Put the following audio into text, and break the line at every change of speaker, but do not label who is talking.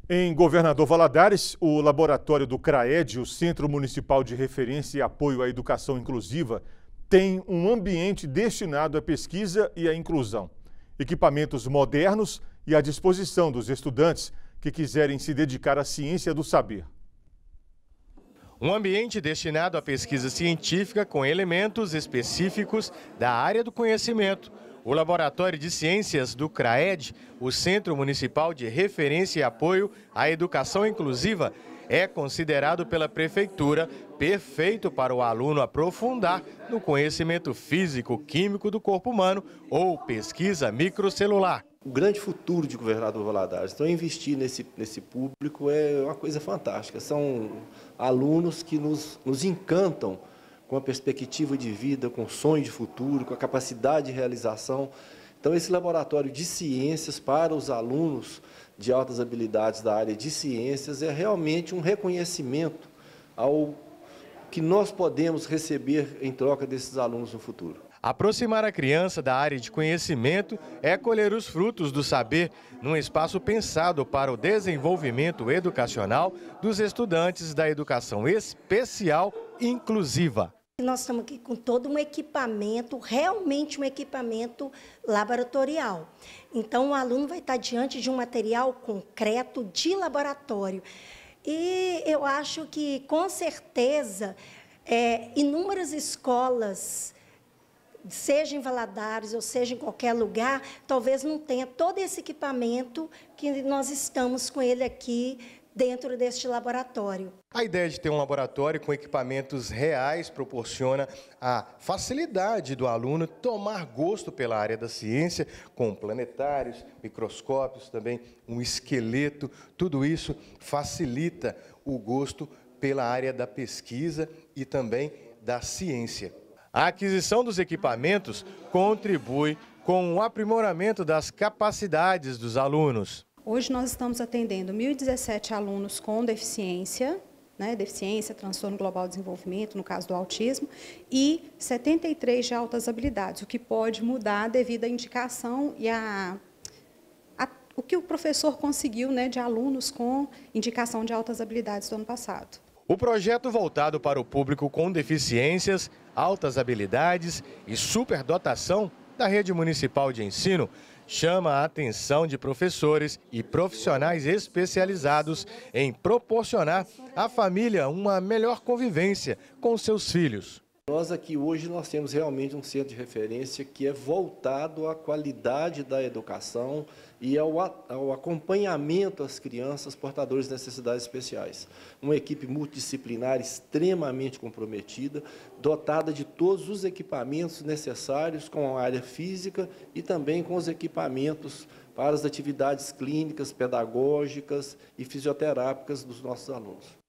Em Governador Valadares, o laboratório do CRAED, o Centro Municipal de Referência e Apoio à Educação Inclusiva, tem um ambiente destinado à pesquisa e à inclusão. Equipamentos modernos e à disposição dos estudantes que quiserem se dedicar à ciência do saber.
Um ambiente destinado à pesquisa científica com elementos específicos da área do conhecimento. O Laboratório de Ciências do CRAED, o Centro Municipal de Referência e Apoio à Educação Inclusiva, é considerado pela Prefeitura perfeito para o aluno aprofundar no conhecimento físico-químico do corpo humano ou pesquisa microcelular.
O grande futuro de Governador Valadares, então investir nesse público é uma coisa fantástica. São alunos que nos encantam com a perspectiva de vida, com o sonho de futuro, com a capacidade de realização. Então, esse laboratório de ciências para os alunos de altas habilidades da área de ciências é realmente um reconhecimento ao que nós podemos receber em troca desses alunos no futuro.
Aproximar a criança da área de conhecimento é colher os frutos do saber num espaço pensado para o desenvolvimento educacional dos estudantes da educação especial inclusiva.
Nós estamos aqui com todo um equipamento, realmente um equipamento laboratorial. Então, o aluno vai estar diante de um material concreto de laboratório. E eu acho que, com certeza, inúmeras escolas, seja em Valadares ou seja em qualquer lugar, talvez não tenha todo esse equipamento que nós estamos com ele aqui dentro deste laboratório.
A ideia de ter um laboratório com equipamentos reais proporciona a facilidade do aluno tomar gosto pela área da ciência, com planetários, microscópios, também um esqueleto. Tudo isso facilita o gosto pela área da pesquisa e também da ciência. A aquisição dos equipamentos contribui com o aprimoramento das capacidades dos alunos.
Hoje nós estamos atendendo 1.017 alunos com deficiência, deficiência, transtorno global de desenvolvimento, no caso do autismo, e 73 de altas habilidades, o que pode mudar devido à indicação e o que o professor conseguiu de alunos com indicação de altas habilidades do ano passado.
O projeto voltado para o público com deficiências, altas habilidades e superdotação da Rede Municipal de Ensino chama a atenção de professores e profissionais especializados em proporcionar à família uma melhor convivência com seus filhos.
Nós aqui hoje temos realmente um centro de referência que é voltado à qualidade da educação e ao acompanhamento às crianças portadoras de necessidades especiais. Uma equipe multidisciplinar extremamente comprometida, dotada de todos os equipamentos necessários com a área física e também com os equipamentos para as atividades clínicas, pedagógicas e fisioterápicas dos nossos alunos.